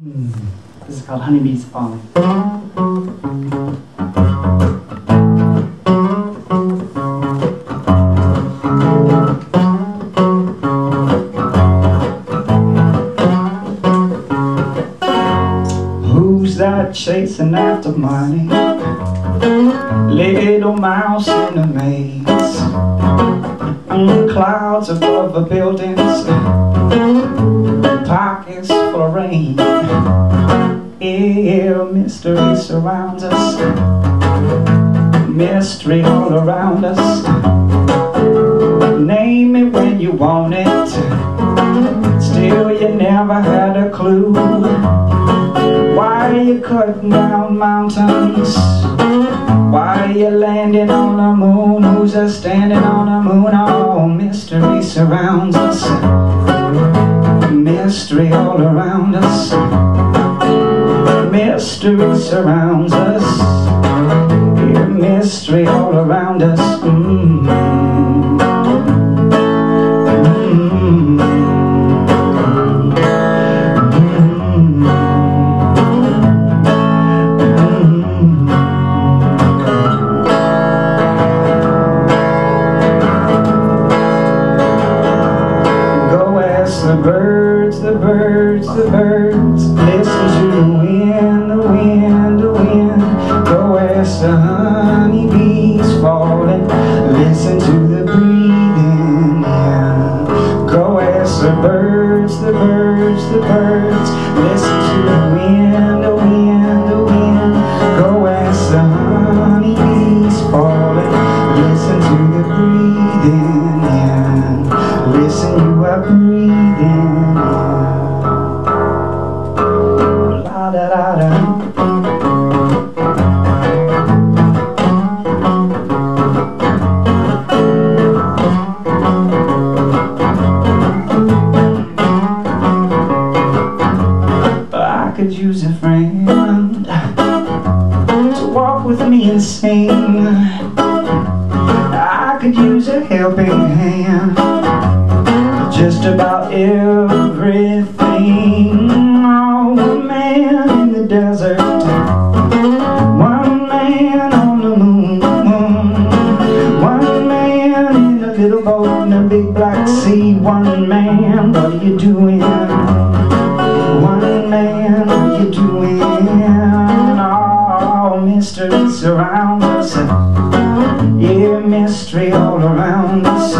This is called Honeybees Falling. Who's that chasing after money? Little mouse in a maze. Clouds above the buildings, pockets full of rain. Yeah, mystery surrounds us, mystery all around us. Name it when you want it, still you never had a clue. Why are you cutting down mountains? Why are you landing on the moon? Who's a standing on the moon? Oh, mystery surrounds us, mystery all around us. Mystery surrounds us, yeah, mystery all around us. Go ask the birds, the birds, the birds. Listen to the wind, the wind, the wind. Go ask the honeybees falling. Listen to the breathing, yeah. Go ask the birds, the birds, the birds. Listen to the wind, the wind, the wind. Go ask the honeybees falling. Listen to the breathing, yeah. Listen, you are breathing, yeah. La da da da. I could use a friend to walk with me and sing. I could use a helping hand, just about everything. Oh, one man in the desert, one man on the moon, one man in a little boat in a big black sea. One man, what are you doing? One man, what are you doing? Oh, mystery surrounds us, yeah, mystery all around us.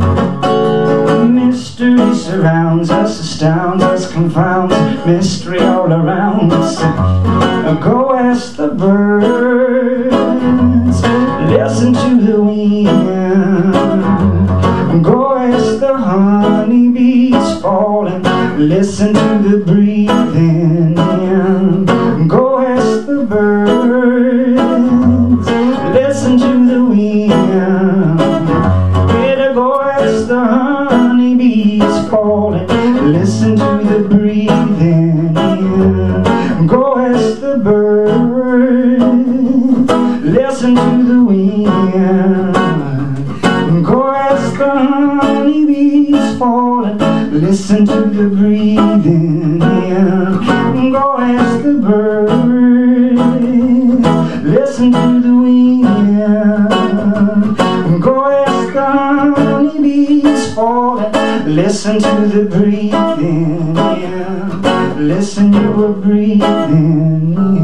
Mystery surrounds us, astounds us, confounds. Mystery all around us. Go ask the birds, listen to the wind. Go ask the honeybees falling, listen to the breathing. Go ask the birds, listen to the wind. Better go ask the honeybees falling, listen to the breathing. Go ask the birds, listen to the wind. Go ask the honeybees falling, listen to the breathing. Go ask the birds, listen to the wind. Go ask the honeybees falling, listen to the breathing. Listen, you are breathing.